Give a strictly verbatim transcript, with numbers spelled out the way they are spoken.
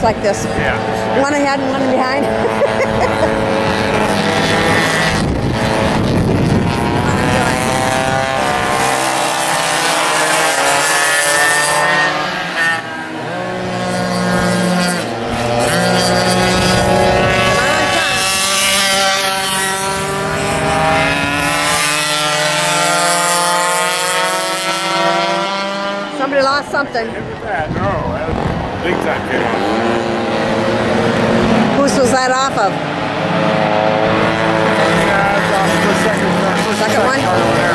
like this. Yeah. One ahead and one behind. Somebody lost something. Look at that. No, that was big time came off. Whose was that off of? Yeah, it's off the second, uh, Second one? car over there.